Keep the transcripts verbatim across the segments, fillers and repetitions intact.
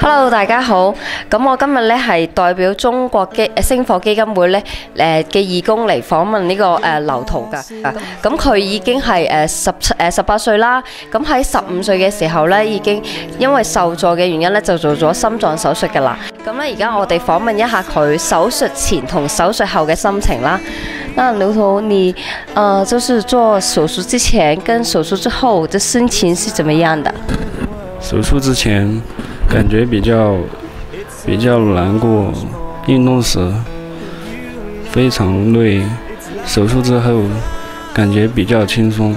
Hello，大家好。咁我今日咧係代表中國基星火基金會咧誒嘅義工嚟訪問呢、這個誒、呃、劉圖㗎。咁佢已經係誒十七誒十八歲啦。咁喺十五歲嘅時候咧，已經因為受助嘅原因咧，就做咗心臟手術㗎啦。咁咧而家我哋訪問一下佢手術前同手術後嘅心情啦。那劉圖，你呃就是做手術之前跟手術之後的心情是怎麼樣的？ 手術之前感覺比較比較難過，運動時非常累，手術之後感覺比較輕鬆。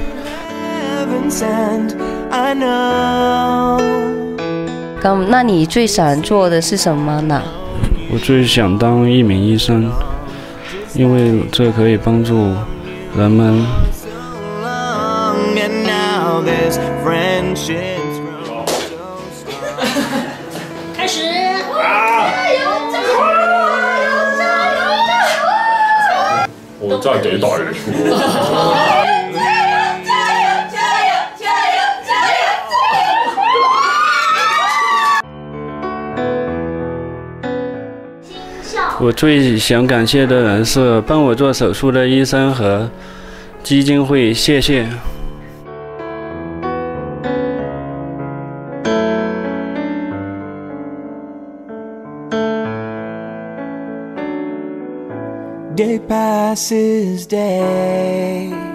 咁，那你最想做的是什麼呢？ 我最想當一名醫生，因為這可以幫助人們。 開始！加油！加油！加油！加油！ 我真係幾大力喎！ 我最想感謝的人是幫我做手術的醫生和基金會，謝謝。 Day passes day